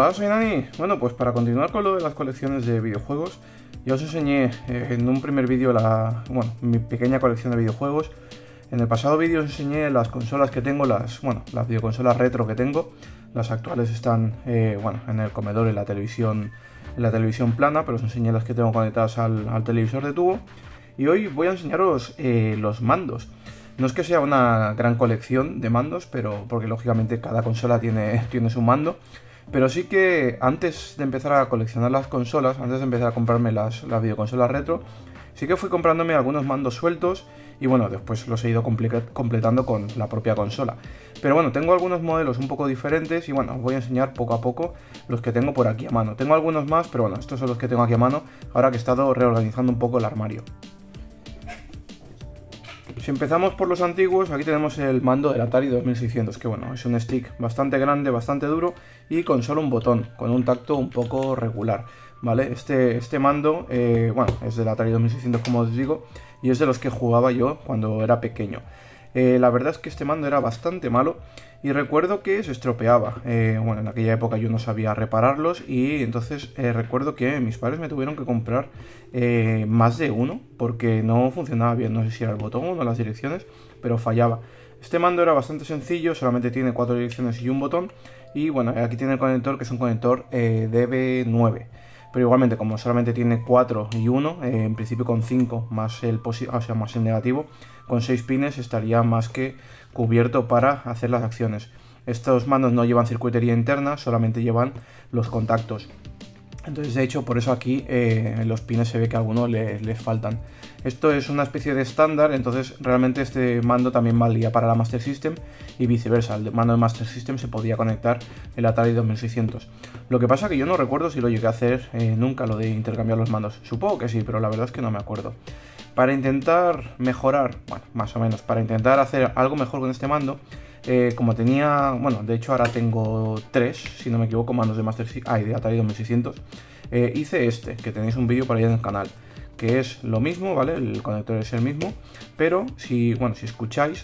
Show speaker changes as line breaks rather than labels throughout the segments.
Hola, soy Nani. Bueno, pues para continuar con lo de las colecciones de videojuegos, ya os enseñé en un primer vídeo mi pequeña colección de videojuegos. En el pasado vídeo os enseñé las consolas que tengo, las videoconsolas retro que tengo. Las actuales están en el comedor, en la televisión plana, pero os enseñé las que tengo conectadas al televisor de tubo. Y hoy voy a enseñaros los mandos. No es que sea una gran colección de mandos, pero porque lógicamente cada consola tiene su mando. Pero sí que antes de empezar a coleccionar las consolas, antes de empezar a comprarme las videoconsolas retro, sí que fui comprándome algunos mandos sueltos y bueno, después los he ido completando con la propia consola. Pero bueno, tengo algunos modelos un poco diferentes y bueno, os voy a enseñar poco a poco los que tengo por aquí a mano. Tengo algunos más, pero bueno, estos son los que tengo aquí a mano ahora que he estado reorganizando un poco el armario. Si empezamos por los antiguos, aquí tenemos el mando del Atari 2600, que bueno, es un stick bastante grande, bastante duro y con solo un botón, con un tacto un poco regular, ¿vale? Este mando, es del Atari 2600 como os digo, y es de los que jugaba yo cuando era pequeño. La verdad es que este mando era bastante malo y recuerdo que se estropeaba. En aquella época yo no sabía repararlos y entonces recuerdo que mis padres me tuvieron que comprar más de uno porque no funcionaba bien. No sé si era el botón o las direcciones, pero fallaba. Este mando era bastante sencillo, solamente tiene 4 direcciones y un botón. Y bueno, aquí tiene el conector, que es un conector DB9. Pero igualmente, como solamente tiene 4 y 1, en principio con 5 más más el negativo, con 6 pines estaría más que cubierto para hacer las acciones. Estos mandos no llevan circuitería interna, solamente llevan los contactos. Entonces, de hecho, por eso aquí en los pines se ve que a algunos les faltan. Esto es una especie de estándar, entonces realmente este mando también valía para la Master System y viceversa. El mando de Master System se podía conectar el Atari 2600. Lo que pasa es que yo no recuerdo si lo llegué a hacer nunca, lo de intercambiar los mandos. Supongo que sí, pero la verdad es que no me acuerdo. Para intentar mejorar, más o menos, para intentar hacer algo mejor con este mando, como tenía, de hecho ahora tengo 3, si no me equivoco, mandos de de Atari 2600, hice que tenéis un vídeo por ahí en el canal, que es lo mismo, ¿vale? El conector es el mismo, pero si escucháis,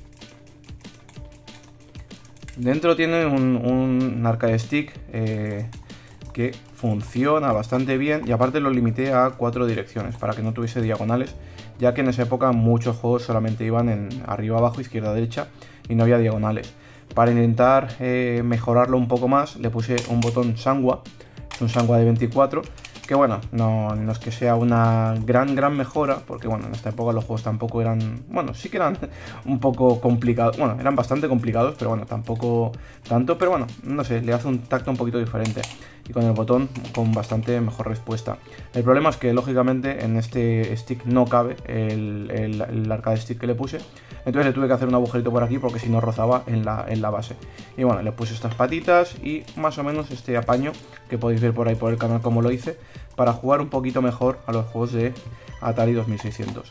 dentro tiene un arcade stick que funciona bastante bien y aparte lo limité a 4 direcciones para que no tuviese diagonales, ya que en esa época muchos juegos solamente iban en arriba, abajo, izquierda, derecha y no había diagonales. Para intentar mejorarlo un poco más le puse un botón Sanwa, es un Sanwa de 24, que bueno, no es que sea una gran mejora, porque bueno, en esta época los juegos tampoco eran, sí que eran un poco complicados, eran bastante complicados, pero bueno, tampoco tanto, pero bueno, no sé, le hace un tacto un poquito diferente y con el botón con bastante mejor respuesta. El problema es que lógicamente en este stick no cabe el arcade stick que le puse, entonces le tuve que hacer un agujerito por aquí porque si no rozaba en la base. Y bueno, le puse estas patitas y más o menos este apaño que podéis ver por ahí por el canal como lo hice, para jugar un poquito mejor a los juegos de Atari 2600.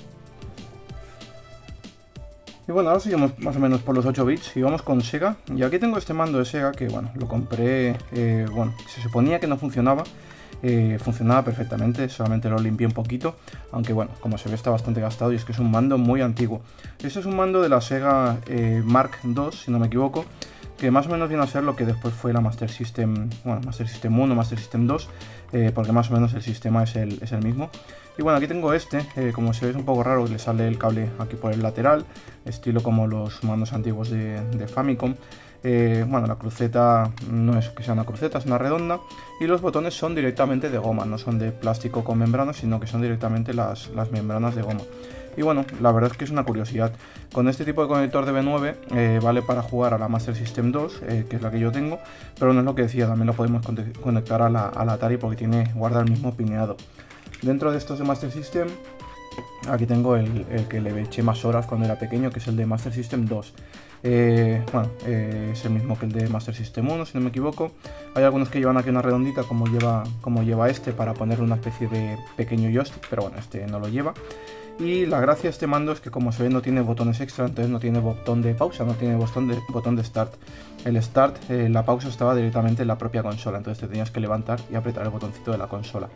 Y bueno, ahora seguimos más o menos por los 8 bits y vamos con Sega. Y aquí tengo este mando de Sega que lo compré, se suponía que no funcionaba. Funcionaba perfectamente, solamente lo limpié un poquito, aunque como se ve está bastante gastado y es que es un mando muy antiguo. Este es un mando de la Sega Mark II, si no me equivoco, que más o menos viene a ser lo que después fue la Master System, Master System 1, Master System 2, porque más o menos el sistema es el mismo. Y bueno, aquí tengo como se ve es un poco raro, le sale el cable aquí por el lateral, estilo como los mandos antiguos de Famicom. La cruceta no es que sea una cruceta, es una redonda y los botones son directamente de goma, no son de plástico con membranas, sino que son directamente las membranas de goma. Y bueno, la verdad es que es una curiosidad. Con este tipo de conector de B9 vale para jugar a la Master System 2, que es la que yo tengo, pero no es lo que decía, también lo podemos conectar a la Atari porque guarda el mismo pineado. Dentro de estos de Master System, aquí tengo el que le eché más horas cuando era pequeño, que es el de Master System 2. Es el mismo que el de Master System 1, si no me equivoco. Hay algunos que llevan aquí una redondita como lleva este, para ponerle una especie de pequeño joystick, pero bueno, este no lo lleva. Y la gracia de este mando es que, como se ve, no tiene botones extra, entonces no tiene botón de pausa, no tiene botón de start. el Start, la pausa estaba directamente en la propia consola, entonces te tenías que levantar y apretar el botoncito de la consola.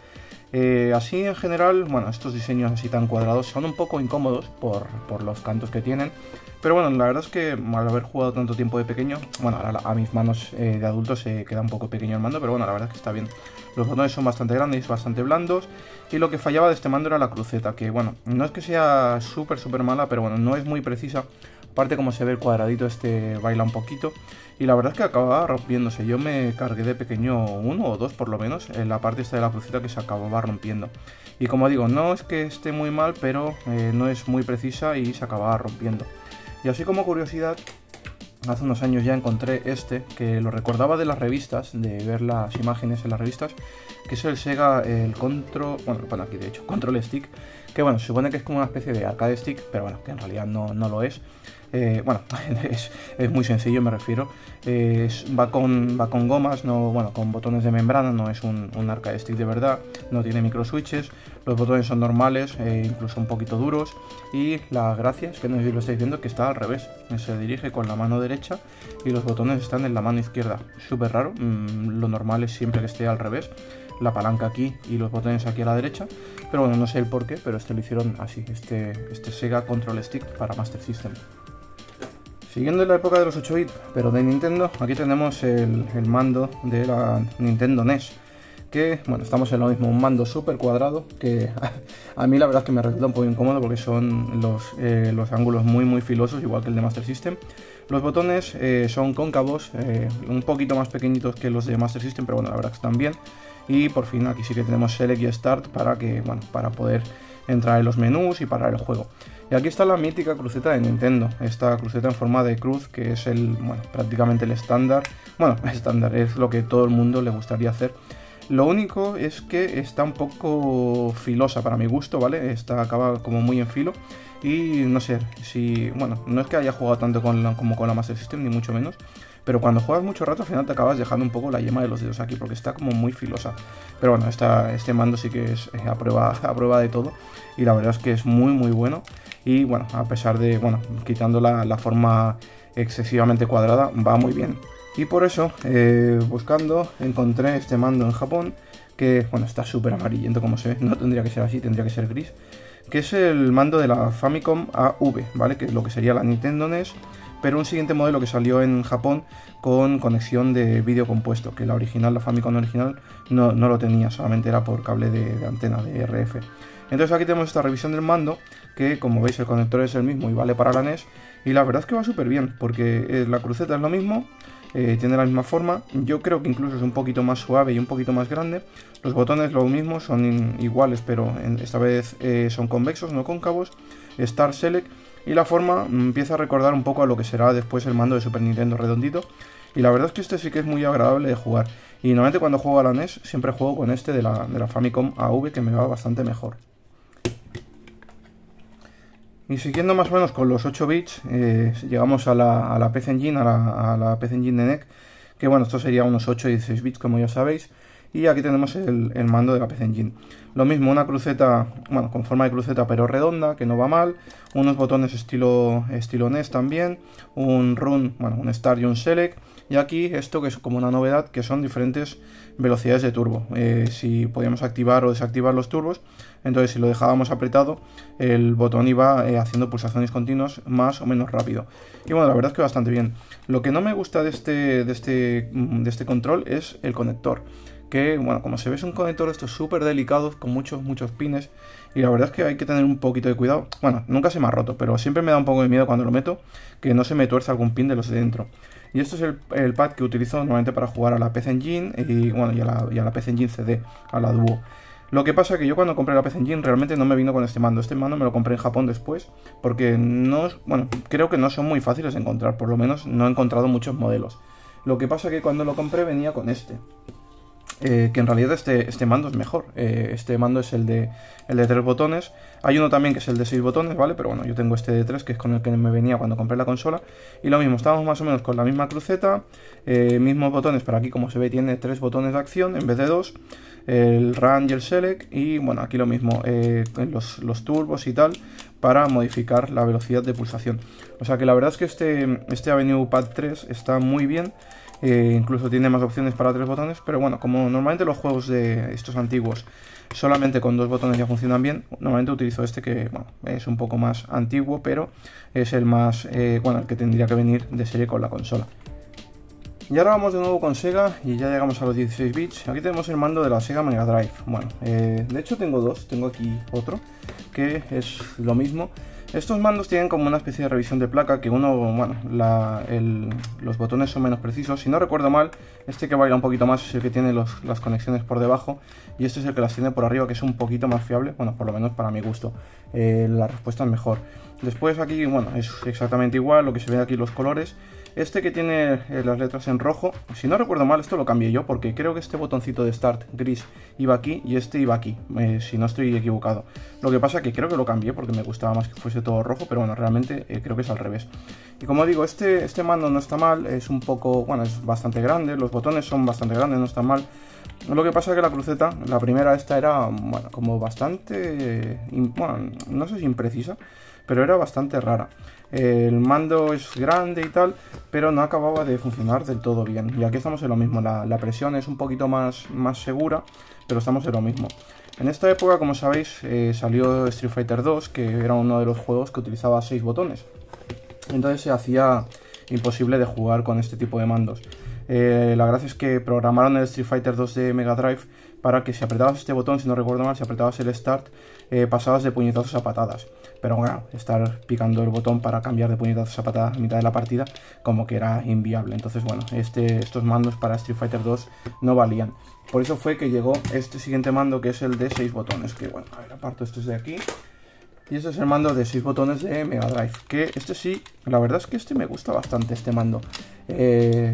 Así en general, bueno, estos diseños así tan cuadrados son un poco incómodos por los cantos que tienen, pero bueno, la verdad es que al haber jugado tanto tiempo de pequeño, bueno, ahora a mis manos de adulto se queda un poco pequeño el mando, pero bueno, la verdad es que está bien. Los botones son bastante grandes, bastante blandos, y lo que fallaba de este mando era la cruceta, que bueno, no es que sea súper mala, pero bueno, no es muy precisa. Aparte, como se ve el cuadradito este baila un poquito, y la verdad es que acababa rompiéndose. Yo me cargué de pequeño uno o dos por lo menos en la parte esta de la cruceta que se acababa rompiendo. Y como digo, no es que esté muy mal, pero no es muy precisa y se acababa rompiendo. Y así como curiosidad, hace unos años ya encontré este, que lo recordaba de las revistas, de ver las imágenes en las revistas, que es el Sega, el Control, bueno, lo pone aquí de hecho, Control Stick, que bueno, se supone que es como una especie de arcade stick, pero bueno, que en realidad no lo es. Bueno, es muy sencillo, me refiero. Va con gomas, no, bueno, con botones de membrana, no es un arcade stick de verdad, no tiene micro switches, los botones son normales, incluso un poquito duros, y la gracia es que no sé si lo estáis viendo, que está al revés, se dirige con la mano derecha y los botones están en la mano izquierda. Súper raro, lo normal es siempre que esté al revés, la palanca aquí y los botones aquí a la derecha, pero bueno, no sé el por qué, pero este lo hicieron así, este Sega Control Stick para Master System. Siguiendo la época de los 8 bits, pero de Nintendo, aquí tenemos el mando de la Nintendo NES, que, bueno, estamos en lo mismo, un mando súper cuadrado, que a mí la verdad es que me resulta un poco incómodo porque son los ángulos muy filosos, igual que el de Master System. Los botones son cóncavos, un poquito más pequeñitos que los de Master System, pero bueno, la verdad que están bien. Y por fin aquí sí que tenemos Select y Start para poder entrar en los menús y parar el juego. Y aquí está la mítica cruceta de Nintendo, esta cruceta en forma de cruz, que es prácticamente el estándar. Bueno, estándar, es lo que todo el mundo le gustaría hacer. Lo único es que está un poco filosa para mi gusto, ¿vale? Acaba como muy en filo. Y no sé, bueno, no es que haya jugado tanto como con la Master System, ni mucho menos. Pero cuando juegas mucho rato al final te acabas dejando un poco la yema de los dedos aquí, porque está como muy filosa. Pero bueno, este mando sí que es a prueba de todo, y la verdad es que es muy bueno. Y bueno, a pesar de, bueno, quitando la forma excesivamente cuadrada, va muy bien. Y por eso, buscando, encontré este mando en Japón, que bueno, está súper amarillento como se ve, no tendría que ser así, tendría que ser gris, que es el mando de la Famicom AV, ¿vale? Que es lo que sería la Nintendo NES, pero un siguiente modelo que salió en Japón con conexión de vídeo compuesto, que la Famicom original no lo tenía, solamente era por cable de antena de RF. Entonces aquí tenemos esta revisión del mando, que como veis el conector es el mismo y vale para la NES, y la verdad es que va súper bien, porque la cruceta es lo mismo, tiene la misma forma, yo creo que incluso es un poquito más suave y un poquito más grande. Los botones lo mismo, son iguales, pero esta vez son convexos, no cóncavos. Start, Select, y la forma empieza a recordar un poco a lo que será después el mando de Super Nintendo redondito. Y la verdad es que este sí que es muy agradable de jugar. Y normalmente cuando juego a la NES siempre juego con este de la Famicom AV, que me va bastante mejor. Y siguiendo más o menos con los 8 bits, llegamos a la PC Engine, a la PC Engine de NEC, que bueno, esto sería unos 8 y 16 bits como ya sabéis. Y aquí tenemos el mando de la PC Engine. Lo mismo, una cruceta, bueno, con forma de cruceta pero redonda, que no va mal. Unos botones estilo NES también. Un Run, bueno, un Start y un Select. Y aquí esto que es como una novedad, que son diferentes velocidades de turbo. Si podíamos activar o desactivar los turbos, entonces si lo dejábamos apretado, el botón iba haciendo pulsaciones continuas más o menos rápido. Y bueno, la verdad es que bastante bien. Lo que no me gusta de este control es el conector, que bueno, como se ve es un conector de estos súper delicados con muchos pines, y la verdad es que hay que tener un poquito de cuidado. Bueno, nunca se me ha roto, pero siempre me da un poco de miedo cuando lo meto, que no se me tuerza algún pin de los de dentro. Y esto es el pad que utilizo normalmente para jugar a la PC Engine y bueno, y a la PC Engine CD, a la Duo. Lo que pasa es que yo cuando compré la PC Engine realmente no me vino con este mando. Este mando me lo compré en Japón después, porque creo que no son muy fáciles de encontrar, por lo menos no he encontrado muchos modelos. Lo que pasa es que cuando lo compré venía con este. Que en realidad este mando es mejor. Este mando es el de 3 botones. Hay uno también que es el de 6 botones, ¿vale? Pero bueno, yo tengo este de 3, que es con el que me venía cuando compré la consola. Y lo mismo, estamos más o menos con la misma cruceta, mismos botones, pero aquí como se ve tiene 3 botones de acción en vez de 2. el Run y el Select, y bueno, aquí lo mismo, los turbos y tal, para modificar la velocidad de pulsación. O sea que la verdad es que este Avenue Pad 3 está muy bien. Incluso tiene más opciones para 3 botones, pero bueno, como normalmente los juegos de estos antiguos solamente con 2 botones ya funcionan bien, normalmente utilizo este que bueno, es un poco más antiguo, pero es el más, bueno, el que tendría que venir de serie con la consola. Y ahora vamos de nuevo con Sega y ya llegamos a los 16 bits. Aquí tenemos el mando de la Sega Mega Drive. Bueno, de hecho tengo dos, tengo aquí otro que es lo mismo. Estos mandos tienen como una especie de revisión de placa, que uno, bueno, los botones son menos precisos. Si no recuerdo mal, este que baila un poquito más es el que tiene las conexiones por debajo, y este es el que las tiene por arriba, que es un poquito más fiable, bueno, por lo menos para mi gusto. La respuesta es mejor. Después aquí, bueno, es exactamente igual, lo que se ve aquí los colores. Este que tiene las letras en rojo, si no recuerdo mal, esto lo cambié yo, porque creo que este botoncito de Start gris iba aquí y este iba aquí, si no estoy equivocado. Lo que pasa es que creo que lo cambié porque me gustaba más que fuese todo rojo, pero bueno, realmente creo que es al revés. Y como digo, este mando no está mal, es un poco, bueno, es bastante grande, los botones son bastante grandes, no está mal. Lo que pasa es que la cruceta, la primera esta era, bueno, como bastante, bueno, no sé si imprecisa, pero era bastante rara. El mando es grande y tal, pero no acababa de funcionar del todo bien. Y aquí estamos en lo mismo, la presión es un poquito más segura, pero estamos en lo mismo. En esta época, como sabéis, salió Street Fighter 2, que era uno de los juegos que utilizaba 6 botones. Entonces se hacía imposible de jugar con este tipo de mandos. La gracia es que programaron el Street Fighter 2 de Mega Drive para que si apretabas este botón, si no recuerdo mal, si apretabas el Start, pasabas de puñetazos a patadas. Pero bueno, estar picando el botón para cambiar de puñetazos a patadas a mitad de la partida como que era inviable. Entonces bueno, estos mandos para Street Fighter 2 no valían. Por eso fue que llegó este siguiente mando, que es el de 6 botones. Que bueno, a ver, aparto estos de aquí. Y este es el mando de 6 botones de Mega Drive, que este sí, la verdad es que este me gusta bastante, este mando. El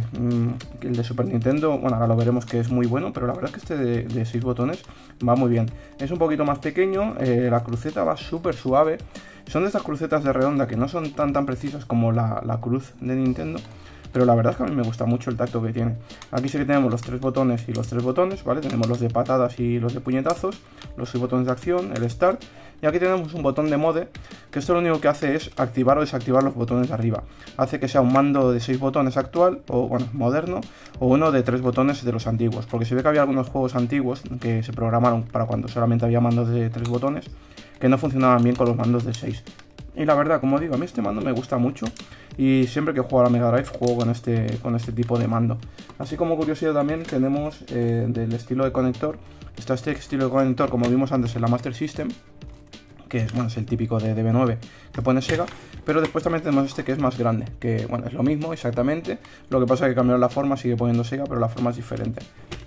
de Super Nintendo, bueno, ahora lo veremos, que es muy bueno, pero la verdad es que este de 6 botones va muy bien. Es un poquito más pequeño, la cruceta va súper suave. Son de estas crucetas de redonda que no son tan precisas como la cruz de Nintendo, pero la verdad es que a mí me gusta mucho el tacto que tiene. Aquí sí que tenemos los 3 botones y los 3 botones, ¿vale? Tenemos los de patadas y los de puñetazos, los 6 botones de acción, el Start. Y aquí tenemos un botón de mode, que esto lo único que hace es activar o desactivar los botones de arriba. Hace que sea un mando de 6 botones actual, o bueno, moderno, o uno de 3 botones de los antiguos. Porque se ve que había algunos juegos antiguos que se programaron para cuando solamente había mandos de 3 botones, que no funcionaban bien con los mandos de 6. Y la verdad, como digo, a mí este mando me gusta mucho y siempre que juego a la Mega Drive juego con este tipo de mando. Así como curiosidad también tenemos del estilo de conector. Está este estilo de conector, como vimos antes en la Master System, que es, bueno, es el típico de DB9 que pone Sega, pero después también tenemos este que es más grande, que bueno, es lo mismo exactamente, lo que pasa es que cambiaron la forma, sigue poniendo Sega, pero la forma es diferente.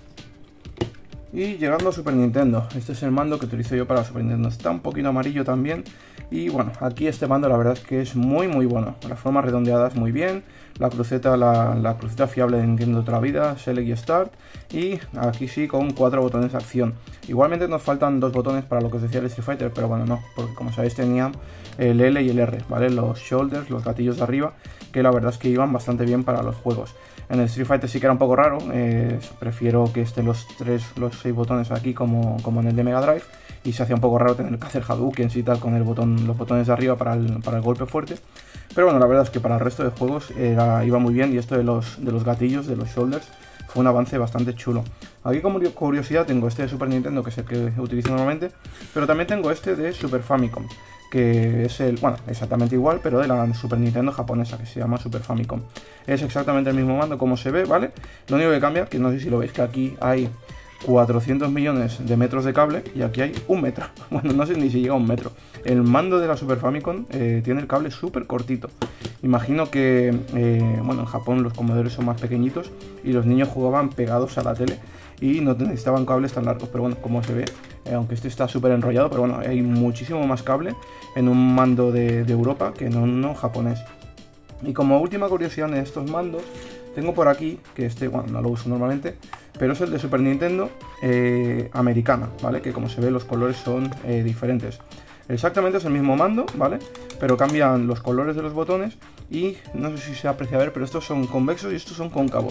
Y llegando a Super Nintendo, este es el mando que utilizo yo para Super Nintendo, está un poquito amarillo también. Y bueno, aquí este mando la verdad es que es muy bueno, las formas redondeadas muy bien, la cruceta fiable de Nintendo de toda la vida, Select y Start, y aquí sí con 4 botones de acción. Igualmente nos faltan 2 botones para lo que os decía el Street Fighter, pero bueno, no, porque como sabéis tenía el L y el R, ¿vale? Los shoulders, los gatillos de arriba, que la verdad es que iban bastante bien para los juegos. En el Street Fighter sí que era un poco raro, prefiero que estén los 6 botones aquí como en el de Mega Drive, y se hacía un poco raro tener que hacer Hadoukens y tal con los botones de arriba para el golpe fuerte. Pero bueno, la verdad es que para el resto de juegos iba muy bien, y esto de los gatillos, de los shoulders, fue un avance bastante chulo. Aquí como curiosidad tengo este de Super Nintendo, que es el que utilizo normalmente, pero también tengo este de Super Famicom, que es bueno, exactamente igual, pero de la Super Nintendo japonesa, que se llama Super Famicom. Es exactamente el mismo mando como se ve, ¿vale? Lo único que cambia, que no sé si lo veis, que aquí hay 400 millones de metros de cable y aquí hay 1 metro. Bueno, no sé ni si llega a 1 metro. El mando de la Super Famicom tiene el cable súper cortito. Imagino que, bueno, en Japón los comodores son más pequeñitos y los niños jugaban pegados a la tele y no necesitaban cables tan largos. Pero bueno, como se ve, aunque este está súper enrollado, pero bueno, hay muchísimo más cable en un mando de Europa que en uno japonés. Y como última curiosidad en estos mandos, tengo por aquí, que este, bueno, no lo uso normalmente, pero es el de Super Nintendo americana, ¿vale? Que como se ve los colores son diferentes. Exactamente es el mismo mando, ¿vale? Pero cambian los colores de los botones y no sé si se aprecia a ver, pero estos son convexos y estos son cóncavos.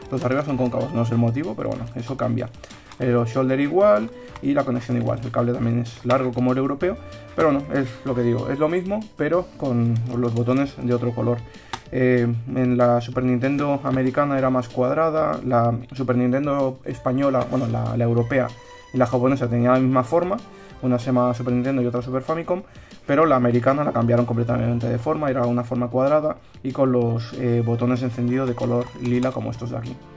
los de arriba son cóncavos, no sé el motivo, pero bueno, eso cambia. Los shoulder igual y la conexión igual, el cable también es largo como el europeo, pero bueno, es lo que digo, es lo mismo, pero con los botones de otro color. En la Super Nintendo americana era más cuadrada, la Super Nintendo española, bueno, la europea y la japonesa tenían la misma forma, una se llama Super Nintendo y otra Super Famicom, pero la americana la cambiaron completamente de forma, era una forma cuadrada y con los botones encendidos de color lila como estos de aquí.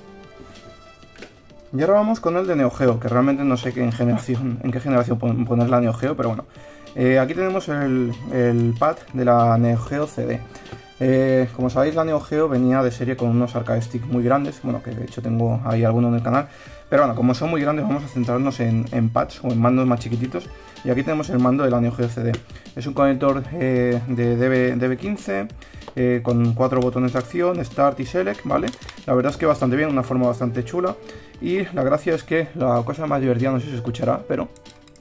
Y ahora vamos con el de Neo Geo, que realmente no sé en qué generación poner la Neo Geo, pero bueno. Aquí tenemos el pad de la Neo Geo CD. Como sabéis, la Neo Geo venía de serie con unos arcade stick muy grandes, bueno, que de hecho tengo ahí alguno en el canal, pero bueno, como son muy grandes vamos a centrarnos en pads o en mandos más chiquititos, y aquí tenemos el mando de la Neo Geo CD. Es un conector de DB15 con 4 botones de acción, Start y Select, ¿vale? La verdad es que bastante bien, una forma bastante chula, y la gracia es que la cosa más divertida, no sé si se escuchará, pero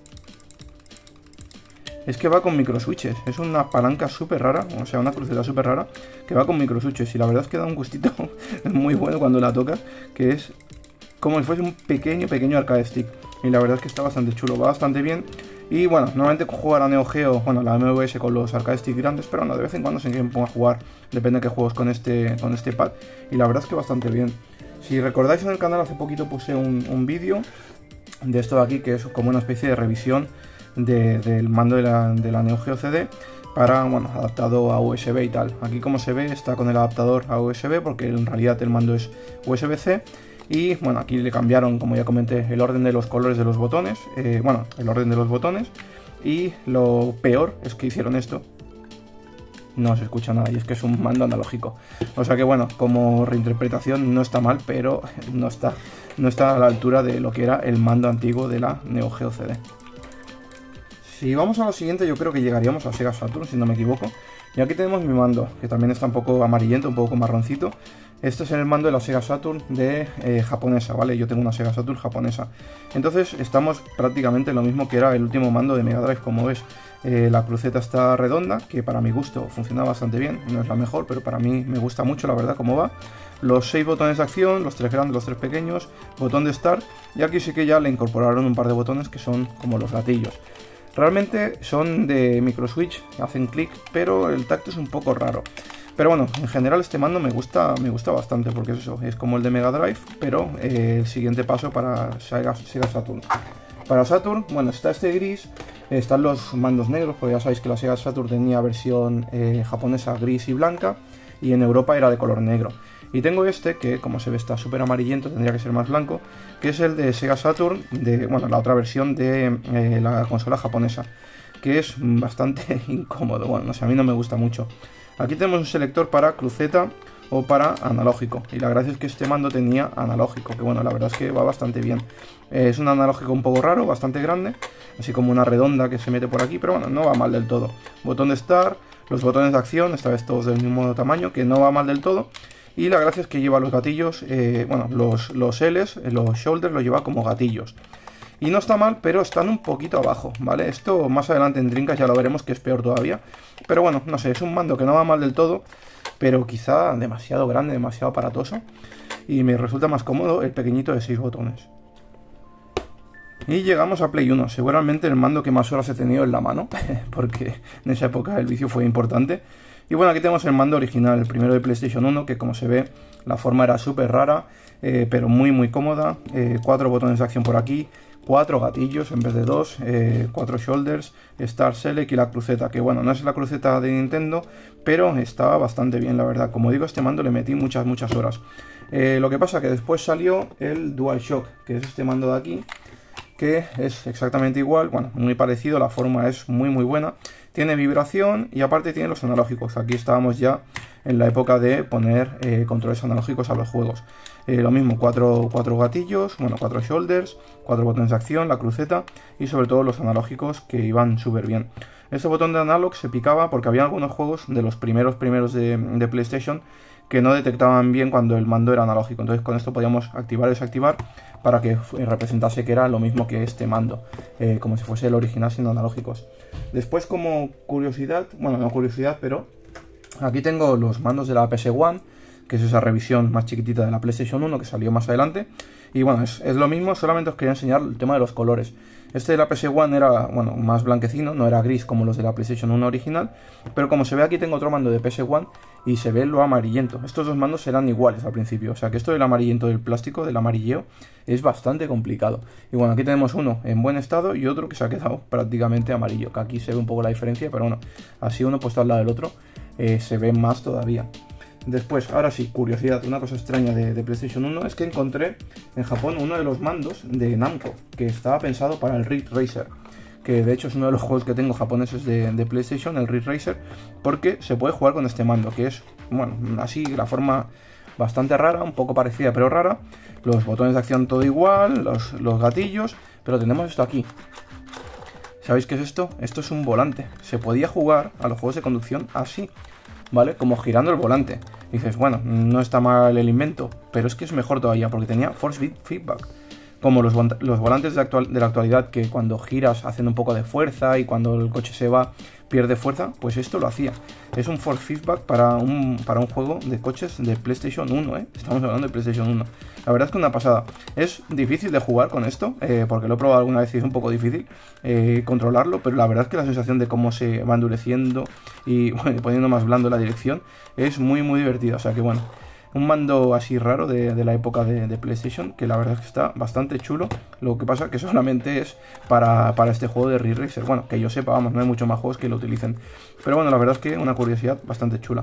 es que va con micro switches, es una palanca súper rara, o sea, una cruceta súper rara que va con micro switches, y la verdad es que da un gustito muy bueno cuando la tocas, que es como si fuese un pequeño arcade stick, y la verdad es que está bastante chulo, va bastante bien. Y bueno, normalmente juego a la Neo Geo, bueno, la MVS con los arcade stick grandes, pero no, de vez en cuando se me pongo a jugar, depende de qué juegos con este pad, y la verdad es que bastante bien. Si recordáis, en el canal hace poquito puse un vídeo de esto de aquí, que es como una especie de revisión del mando de la Neo Geo CD, para, bueno, adaptado a USB y tal. Aquí, como se ve, está con el adaptador a USB, porque en realidad el mando es USB-C. Y bueno, aquí le cambiaron, como ya comenté, el orden de los colores de los botones, el orden de los botones, y lo peor es que hicieron esto. No se escucha nada, y es que es un mando analógico. O sea que bueno, como reinterpretación no está mal, pero no está a la altura de lo que era el mando antiguo de la Neo Geo CD. Si vamos a lo siguiente, yo creo que llegaríamos a Sega Saturn, si no me equivoco. Y aquí tenemos mi mando, que también está un poco amarillento, un poco marroncito. Este es el mando de la Sega Saturn de japonesa, ¿vale? Yo tengo una Sega Saturn japonesa. Entonces estamos prácticamente en lo mismo que era el último mando de Mega Drive, como ves. La cruceta está redonda, que para mi gusto funciona bastante bien. No es la mejor, pero para mí me gusta mucho, la verdad, cómo va. Los 6 botones de acción, los 3 grandes, los 3 pequeños, botón de Start. Y aquí sí que ya le incorporaron un par de botones que son como los gatillos. Realmente son de micro switch, hacen clic, pero el tacto es un poco raro. Pero bueno, en general este mando me gusta bastante, porque es eso, es como el de Mega Drive, pero el siguiente paso para Sega Saturn. Para Saturn, bueno, está este gris, están los mandos negros, porque ya sabéis que la Sega Saturn tenía versión japonesa gris y blanca, y en Europa era de color negro. Y tengo este, que como se ve está súper amarillento, tendría que ser más blanco, que es el de Sega Saturn, la otra versión de la consola japonesa, que es bastante incómodo, bueno, no sé, a mí no me gusta mucho. Aquí tenemos un selector para cruceta o para analógico, y la gracia es que este mando tenía analógico, que bueno, la verdad es que va bastante bien. Es un analógico un poco raro, bastante grande, así como una redonda que se mete por aquí, pero bueno, no va mal del todo. Botón de Start, los botones de acción, esta vez todos del mismo tamaño, que no va mal del todo. Y la gracia es que lleva los gatillos, los L's, los shoulders los lleva como gatillos. Y no está mal, pero están un poquito abajo, ¿vale? Esto más adelante en Dreamcast ya lo veremos, que es peor todavía. Pero bueno, no sé, es un mando que no va mal del todo, pero quizá demasiado grande, demasiado aparatoso. Y me resulta más cómodo el pequeñito de 6 botones. Y llegamos a Play 1, seguramente el mando que más horas he tenido en la mano, porque en esa época el vicio fue importante. Y bueno, aquí tenemos el mando original, el primero de PlayStation 1, que como se ve, la forma era súper rara, pero muy cómoda. 4 botones de acción por aquí, 4 gatillos en vez de 2, 4 shoulders, Start, Select y la cruceta, que bueno, no es la cruceta de Nintendo, pero está bastante bien, la verdad. Como digo, este mando le metí muchas horas. Lo que pasa que después salió el DualShock, que es este mando de aquí, que es exactamente igual, bueno, muy parecido, la forma es muy buena, tiene vibración y aparte tiene los analógicos. Aquí estábamos ya en la época de poner controles analógicos a los juegos. Lo mismo, 4 gatillos, 4 shoulders, 4 botones de acción, la cruceta y sobre todo los analógicos, que iban súper bien. Este botón de analog se picaba porque había algunos juegos de los primeros de PlayStation que no detectaban bien cuando el mando era analógico. Entonces con esto podíamos activar y desactivar para que representase que era lo mismo que este mando, como si fuese el original siendo analógicos. Después, como curiosidad, bueno, no curiosidad, pero aquí tengo los mandos de la PS1, que es esa revisión más chiquitita de la PlayStation 1 que salió más adelante. Y bueno, es lo mismo, solamente os quería enseñar el tema de los colores. Este de la PS1 era, bueno, más blanquecino, no era gris como los de la PlayStation 1 original, pero como se ve aquí tengo otro mando de PS1 y se ve lo amarillento. Estos dos mandos eran iguales al principio, o sea que esto del amarillento del plástico, del amarilleo, es bastante complicado. Y bueno, aquí tenemos uno en buen estado y otro que se ha quedado prácticamente amarillo, que aquí se ve un poco la diferencia, pero bueno, así uno puesto al lado del otro se ve más todavía. Después, ahora sí, curiosidad, una cosa extraña de PlayStation 1 es que encontré en Japón uno de los mandos de Namco, que estaba pensado para el Ridge Racer, que de hecho es uno de los juegos que tengo japoneses de PlayStation, el Ridge Racer, porque se puede jugar con este mando, que es, bueno, así la forma bastante rara, un poco parecida pero rara, los botones de acción todo igual, los gatillos, pero tenemos esto aquí. ¿Sabéis qué es esto? Esto es un volante, se podía jugar a los juegos de conducción así, ¿vale? Como girando el volante. Dices, bueno, no está mal el invento, pero es que es mejor todavía porque tenía force feedback. Como los volantes de la actualidad, que cuando giras hacen un poco de fuerza y cuando el coche se va pierde fuerza, pues esto lo hacía. Es un force feedback para un juego de coches de PlayStation 1, ¿eh? Estamos hablando de PlayStation 1. La verdad es que una pasada. Es difícil de jugar con esto, porque lo he probado alguna vez y es un poco difícil controlarlo, pero la verdad es que la sensación de cómo se va endureciendo y bueno, poniendo más blando la dirección es muy muy divertida. O sea que bueno, un mando así raro de la época de PlayStation, que la verdad es que está bastante chulo. Lo que pasa que solamente es para este juego de Ridge Racer. Bueno, que yo sepa, vamos, no hay muchos más juegos que lo utilicen. Pero bueno, la verdad es que una curiosidad bastante chula.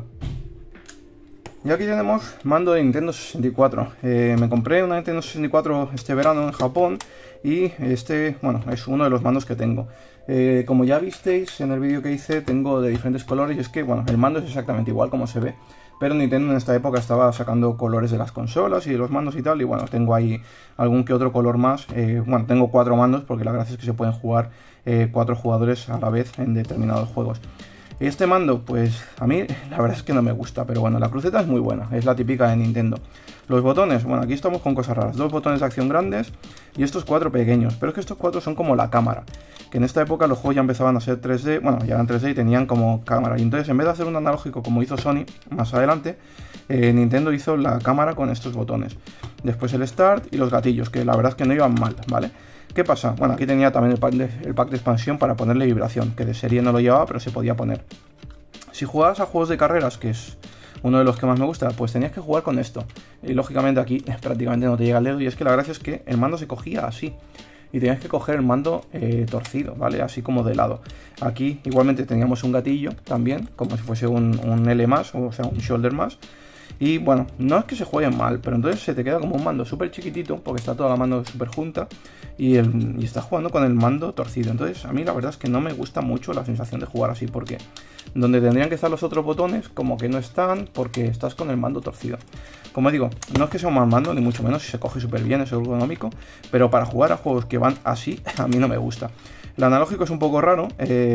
Y aquí tenemos mando de Nintendo 64. Me compré una Nintendo 64 este verano en Japón y este, bueno, es uno de los mandos que tengo. Como ya visteis en el vídeo que hice, tengo de diferentes colores y es que, bueno, el mando es exactamente igual como se ve. Pero Nintendo en esta época estaba sacando colores de las consolas y de los mandos y tal. Y bueno, tengo ahí algún que otro color más. Bueno, tengo 4 mandos porque la gracia es que se pueden jugar 4 jugadores a la vez en determinados juegos. Este mando, pues a mí la verdad es que no me gusta, pero bueno, la cruceta es muy buena, es la típica de Nintendo. Los botones, bueno, aquí estamos con cosas raras, 2 botones de acción grandes y estos 4 pequeños, pero es que estos 4 son como la cámara, que en esta época los juegos ya empezaban a ser 3D, bueno, ya eran 3D y tenían como cámara, y entonces en vez de hacer un analógico como hizo Sony más adelante, Nintendo hizo la cámara con estos botones. Después el Start y los gatillos, que la verdad es que no iban mal, ¿vale? ¿Qué pasa? Bueno, aquí tenía también el pack de expansión para ponerle vibración, que de serie no lo llevaba, pero se podía poner. Si jugabas a juegos de carreras, que es uno de los que más me gusta, pues tenías que jugar con esto. Y lógicamente aquí prácticamente no te llega el dedo, y es que la gracia es que el mando se cogía así. Y tenías que coger el mando torcido, ¿vale? Así como de lado. Aquí igualmente teníamos un gatillo también, como si fuese un L más, o sea, un shoulder más. Y bueno, no es que se jueguen mal, pero entonces se te queda como un mando súper chiquitito, porque está toda la mano súper junta, y estás jugando con el mando torcido. Entonces a mí la verdad es que no me gusta mucho la sensación de jugar así, porque donde tendrían que estar los otros botones, como que no están, porque estás con el mando torcido. Como digo, no es que sea un mal mando, ni mucho menos, si se coge súper bien, es ergonómico, pero para jugar a juegos que van así, a mí no me gusta. El analógico es un poco raro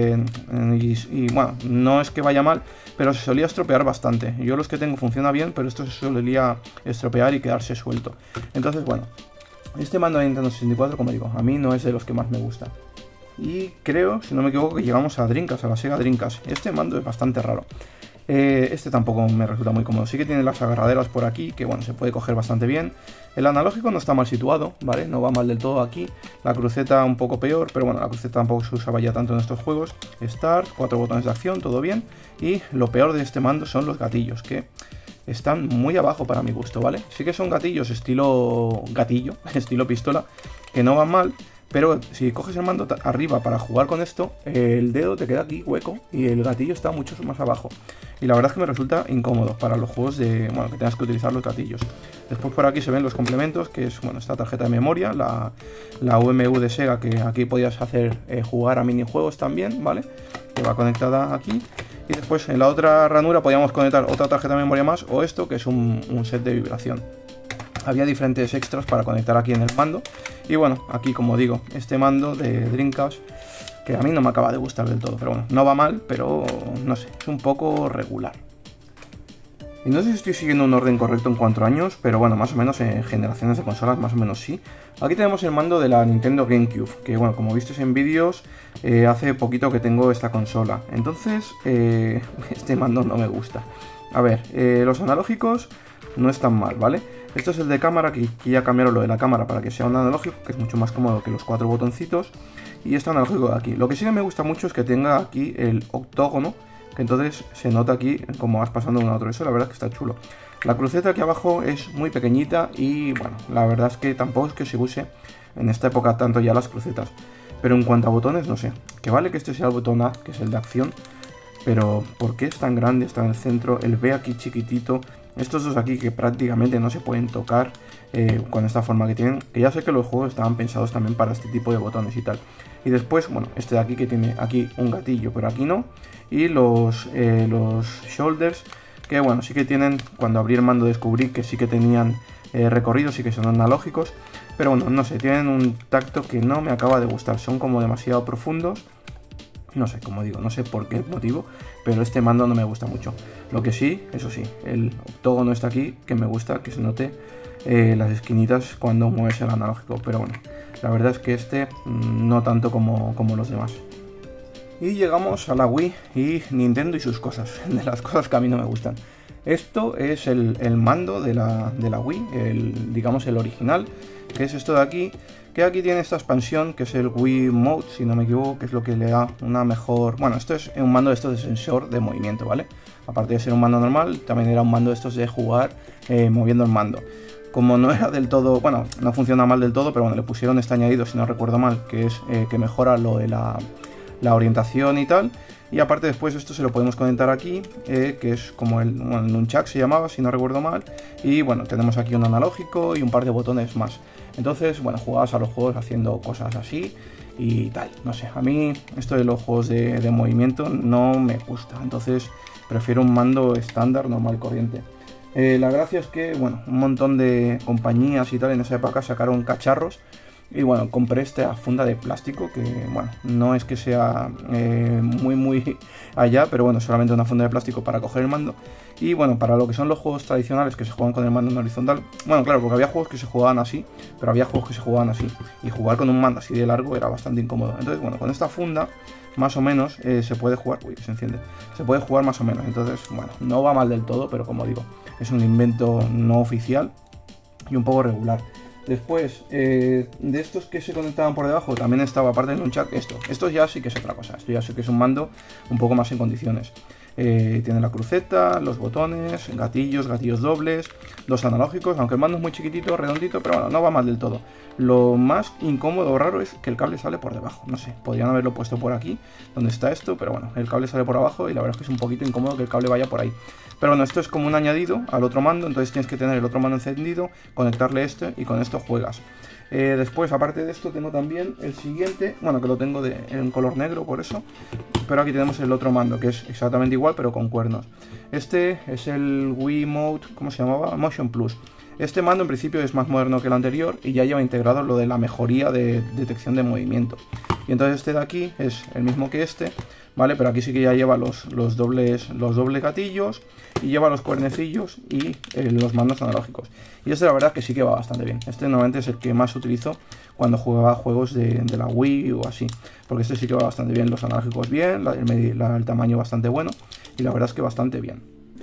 y bueno, no es que vaya mal, pero se solía estropear bastante. Yo los que tengo funciona bien, pero esto se solía estropear y quedarse suelto. Entonces, bueno, este mando de Nintendo 64, como digo, a mí no es de los que más me gusta. Y creo, si no me equivoco, que llegamos a Dreamcast, a la Sega Dreamcast. Este mando es bastante raro. Este tampoco me resulta muy cómodo. Sí que tiene las agarraderas por aquí, que bueno, se puede coger bastante bien. El analógico no está mal situado, ¿vale? No va mal del todo aquí. La cruceta un poco peor, pero bueno, la cruceta tampoco se usaba ya tanto en estos juegos. Start, 4 botones de acción, todo bien. Y lo peor de este mando son los gatillos, que están muy abajo para mi gusto, ¿vale? Sí que son gatillos estilo gatillo, estilo pistola, que no van mal. Pero si coges el mando arriba para jugar con esto, el dedo te queda aquí hueco y el gatillo está mucho más abajo. Y la verdad es que me resulta incómodo para los juegos de, bueno, que tengas que utilizar los gatillos. Después por aquí se ven los complementos, que es, bueno, esta tarjeta de memoria, la UMU de Sega, que aquí podías hacer jugar a minijuegos también, ¿vale? Que va conectada aquí. Y después en la otra ranura podíamos conectar otra tarjeta de memoria más, o esto, que es un set de vibración. Había diferentes extras para conectar aquí en el mando. Y bueno, aquí como digo, este mando de Dreamcast, que a mí no me acaba de gustar del todo. Pero bueno, no va mal, pero no sé, es un poco regular. Y no sé si estoy siguiendo un orden correcto en cuanto a años, pero bueno, más o menos en generaciones de consolas, más o menos sí. Aquí tenemos el mando de la Nintendo GameCube, que bueno, como visteis en vídeos, hace poquito que tengo esta consola. Entonces, este mando no me gusta. A ver, los analógicos no es tan mal, ¿vale? Esto es el de cámara, que ya cambiaron lo de la cámara para que sea un analógico, que es mucho más cómodo que los 4 botoncitos. Y este analógico de aquí. Lo que sí que me gusta mucho es que tenga aquí el octógono, que entonces se nota aquí como vas pasando de uno a otro. Eso la verdad es que está chulo. La cruceta aquí abajo es muy pequeñita y bueno, la verdad es que tampoco es que se use en esta época tanto ya las crucetas. Pero en cuanto a botones, no sé. Que vale que este sea el botón A, que es el de acción, pero ¿por qué es tan grande? Está en el centro, el B aquí chiquitito. Estos dos aquí que prácticamente no se pueden tocar con esta forma que tienen. Que ya sé que los juegos estaban pensados también para este tipo de botones y tal. Y después, bueno, este de aquí que tiene aquí un gatillo, pero aquí no. Y los shoulders, que bueno, sí que tienen, cuando abrí el mando descubrí que sí que tenían recorridos y que son analógicos. Pero bueno, no sé, tienen un tacto que no me acaba de gustar. Son como demasiado profundos. No sé, como digo, no sé por qué motivo, pero este mando no me gusta mucho. Lo que sí, eso sí, el octógono está aquí, que me gusta que se note las esquinitas cuando mueves el analógico. Pero bueno, la verdad es que este no tanto como los demás. Y llegamos a la Wii y Nintendo y sus cosas, de las cosas que a mí no me gustan. Esto es el mando de la Wii, digamos el original, que es esto de aquí, que aquí tiene esta expansión, que es el Wii Mode, si no me equivoco, que es lo que le da una mejor... Bueno, esto es un mando de estos de sensor de movimiento, ¿vale? Aparte de ser un mando normal, también era un mando de estos de jugar moviendo el mando. Como no era del todo... Bueno, no funciona mal del todo, pero bueno, le pusieron este añadido, si no recuerdo mal, que es que mejora lo de la orientación y tal. Y aparte después esto se lo podemos conectar aquí, que es como el nunchuck se llamaba, si no recuerdo mal. Y bueno, tenemos aquí un analógico y un par de botones más. Entonces, bueno, jugabas a los juegos haciendo cosas así y tal. No sé, a mí esto de los juegos de movimiento no me gusta. Entonces prefiero un mando estándar, normal, corriente. La gracia es que, bueno, un montón de compañías y tal en esa época sacaron cacharros. Y bueno, compré esta funda de plástico que, bueno, no es que sea muy allá, pero bueno, solamente una funda de plástico para coger el mando. Y bueno, para lo que son los juegos tradicionales que se juegan con el mando en horizontal, bueno, claro, porque había juegos que se jugaban así, pero había juegos que se jugaban así. Y jugar con un mando así de largo era bastante incómodo. Entonces, bueno, con esta funda, más o menos, se puede jugar... Uy, que se enciende. Se puede jugar más o menos. Entonces, bueno, no va mal del todo, pero como digo, es un invento no oficial y un poco regular. Después, de estos que se conectaban por debajo, también estaba, aparte del nunchuck, esto ya sí que es otra cosa. Esto ya sí que es un mando un poco más en condiciones. Tiene la cruceta, los botones, gatillos dobles, los analógicos, aunque el mando es muy chiquitito, redondito, pero bueno, no va mal del todo. Lo más incómodo o raro es que el cable sale por debajo, no sé, podrían haberlo puesto por aquí, donde está esto, pero bueno, el cable sale por abajo y la verdad es que es un poquito incómodo que el cable vaya por ahí. Pero bueno, esto es como un añadido al otro mando, entonces tienes que tener el otro mando encendido, conectarle este y con esto juegas. Después, aparte de esto, tengo también el siguiente, bueno, que lo tengo en color negro por eso, pero aquí tenemos el otro mando, que es exactamente igual, pero con cuernos. Este es el Wii Mode, ¿cómo se llamaba? Motion Plus. Este mando en principio es más moderno que el anterior y ya lleva integrado lo de la mejoría de detección de movimiento. Y entonces este de aquí es el mismo que este, ¿vale? Pero aquí sí que ya lleva los dobles gatillos y lleva los cuernecillos y los mandos analógicos. Y este la verdad que sí que va bastante bien. Este normalmente es el que más utilizo cuando jugaba juegos de la Wii o así, porque este sí que va bastante bien, los analógicos bien, el tamaño bastante bueno y la verdad es que bastante bien.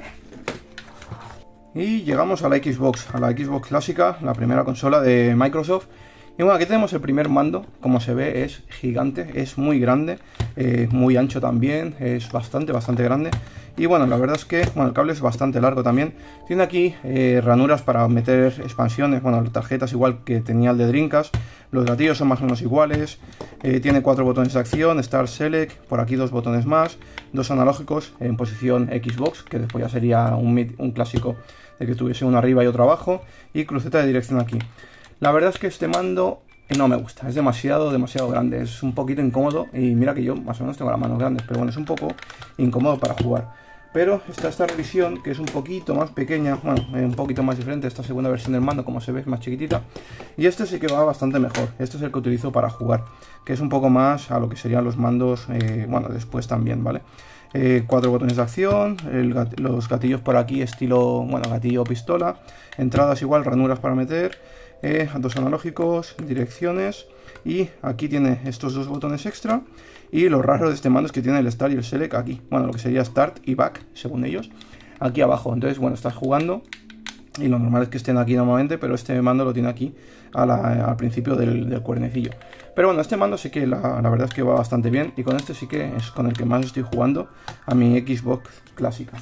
Y llegamos a la Xbox clásica, la primera consola de Microsoft. Y bueno, aquí tenemos el primer mando, como se ve es gigante, es muy grande, muy ancho también, es bastante grande. Y bueno, la verdad es que el cable es bastante largo también. Tiene aquí ranuras para meter expansiones, bueno, tarjetas igual que tenía el de Dreamcast. Los gatillos son más o menos iguales. Tiene 4 botones de acción, Start, Select, por aquí 2 botones más, 2 analógicos en posición Xbox, que después ya sería un clásico de que tuviese uno arriba y otro abajo, y cruceta de dirección aquí. La verdad es que este mando no me gusta, es demasiado grande, es un poquito incómodo, y mira que yo más o menos tengo las manos grandes, pero bueno, es un poco incómodo para jugar. Pero está esta revisión que es un poquito más pequeña, bueno, un poquito más diferente, esta segunda versión del mando, como se ve, es más chiquitita. Y este sí que va bastante mejor, este es el que utilizo para jugar, que es un poco más a lo que serían los mandos, bueno, después también, ¿vale? 4 botones de acción, los gatillos por aquí estilo, bueno, gatillo pistola, entradas igual, ranuras para meter, 2 analógicos, direcciones, y aquí tiene estos 2 botones extra. Y lo raro de este mando es que tiene el Start y el Select aquí, bueno, lo que sería Start y Back, según ellos, aquí abajo. Entonces, bueno, estás jugando y lo normal es que estén aquí normalmente, pero este mando lo tiene aquí al principio del cuernecillo. Pero bueno, este mando sí que la verdad es que va bastante bien, y con este sí que es con el que más estoy jugando a mi Xbox clásica.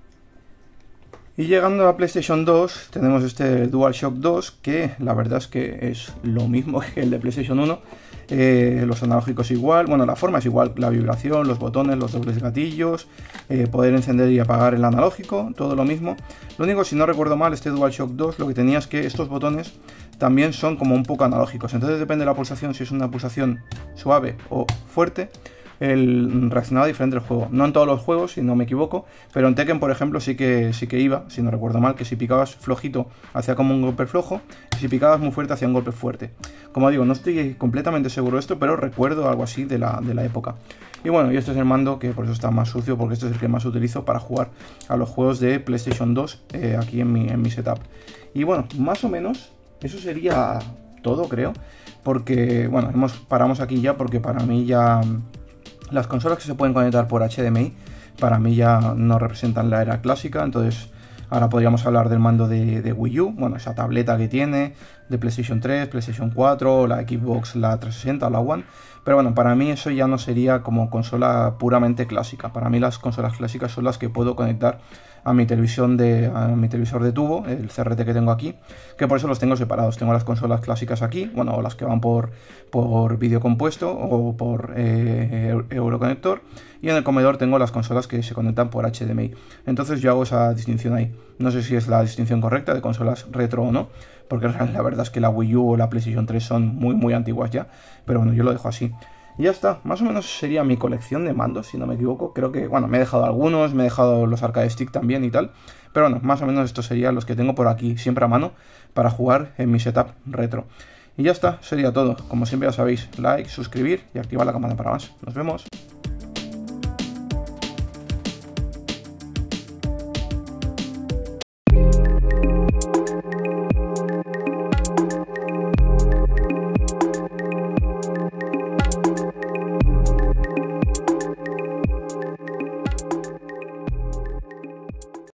Y llegando a PlayStation 2 tenemos este DualShock 2, que la verdad es que es lo mismo que el de PlayStation 1. Los analógicos igual, bueno, la forma es igual, la vibración, los botones, los dobles gatillos, poder encender y apagar el analógico, todo lo mismo. Lo único, si no recuerdo mal, este DualShock 2 lo que tenía es que estos botones también son como un poco analógicos, entonces depende de la pulsación, si es una pulsación suave o fuerte, reaccionaba diferente el juego. No en todos los juegos, si no me equivoco, pero en Tekken, por ejemplo, sí que iba, si no recuerdo mal, que si picabas flojito hacía como un golpe flojo, y si picabas muy fuerte hacía un golpe fuerte. Como digo, no estoy completamente seguro de esto, pero recuerdo algo así de la época. Y bueno, y este es el mando, que por eso está más sucio, porque este es el que más utilizo para jugar a los juegos de PlayStation 2 aquí en mi setup. Y bueno, más o menos eso sería todo, creo, porque, bueno, paramos aquí ya, porque para mí ya las consolas que se pueden conectar por HDMI, para mí ya no representan la era clásica. Entonces ahora podríamos hablar del mando de Wii U, bueno, esa tableta que tiene, de PlayStation 3, PlayStation 4, la Xbox, la 360 o la One. Pero bueno, para mí eso ya no sería como consola puramente clásica. Para mí las consolas clásicas son las que puedo conectar a mi televisor de tubo, el CRT que tengo aquí, que por eso los tengo separados. Tengo las consolas clásicas aquí, bueno, o las que van por vídeo compuesto o por Euroconector, y en el comedor tengo las consolas que se conectan por HDMI. Entonces yo hago esa distinción ahí. No sé si es la distinción correcta de consolas retro o no, porque la verdad es que la Wii U o la PlayStation 3 son muy antiguas ya, pero bueno, yo lo dejo así. Y ya está, más o menos sería mi colección de mandos, si no me equivoco. Creo que, bueno, me he dejado algunos, me he dejado los arcade stick también y tal. Pero bueno, más o menos estos serían los que tengo por aquí, siempre a mano, para jugar en mi setup retro. Y ya está, sería todo. Como siempre ya sabéis, like, suscribir y activar la campana para más. Nos vemos.